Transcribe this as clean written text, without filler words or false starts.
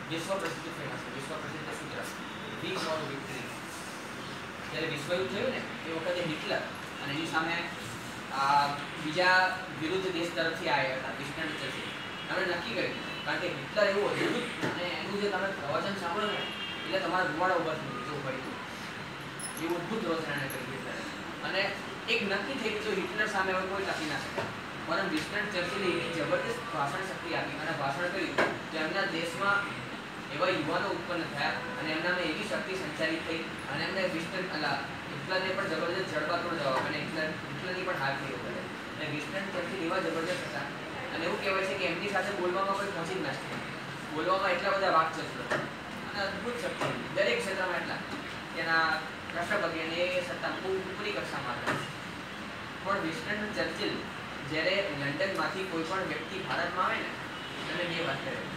વિશ્વ પ્રસિદ્ધ ફેમસ વિશ્વ પ્રસિદ્ધ સૂત્ર વી ફોર વિક્ટરી. જ્યારે વિશ્વયુદ્ધ થયું ને એ વખતે હિટલર અને એની સામે બીજા વિરુદ્ધ દેશ તરફથી આવ્યા હતા વિન્સ્ટન ચર્ચિલ. એમણે નક્કી કર્યું કારણ કે હિટલર એવું હતું અને એનું જે તમે પ્રવચન સાંભળો ને એટલે તમારા રૂવાડા ઉભા થઈ જવું પડ્યું એવું અદભુત પ્રવચન એણે કર્યું હિટલરે. અને એક નક્કી થઈ ગયું હિટલર સામે હવે કોઈ ટકી ના શકે. પરંતુ વિન્સ્ટન ચર્ચિલે એવી જબરદસ્ત ભાષણ શક્તિ આપી અને ભાષણ કર્યું કે એમના દેશમાં એવા યુવાનો ઉત્પન્ન થયા અને એમનામાં એવી શક્તિ સંચાલિત થઈ અને એમને હિટલરને પણ જબરદસ્ત જડબાતોડ જવાબ અને હિટલરની પણ હાર થઈ વગર. અને વિન્સ્ટન ચર્ચિલ એવા જબરદસ્ત હતા અને એવું કહેવાય છે કે એમની સાથે બોલવામાં કોઈ પહોંચી જ ના શકે. બોલવામાં એટલા બધા વાકચતુર અને અદભુત શક્તિ દરેક ક્ષેત્રમાં એટલા તેના રાષ્ટ્રપતિ અને એ સત્તા પૂરી કક્ષામાં હતા. પણ વિન્સ્ટન ચર્ચિલ જ્યારે લંડનમાંથી કોઈ પણ વ્યક્તિ ભારતમાં આવે ને એટલે બે વાત કરે